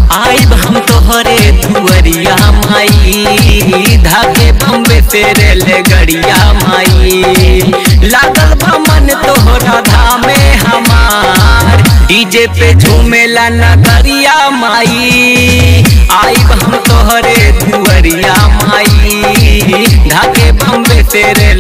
आइब हम तोहरे दुअरिया माई, धागे बम्बे से रेलगड़िया माई। लागल बा मन तोहरा धामे हमार, डीजे पे झूमेला नगरिया माई। आइब हम तोहरे दुअरिया माई, धागे बम्बे से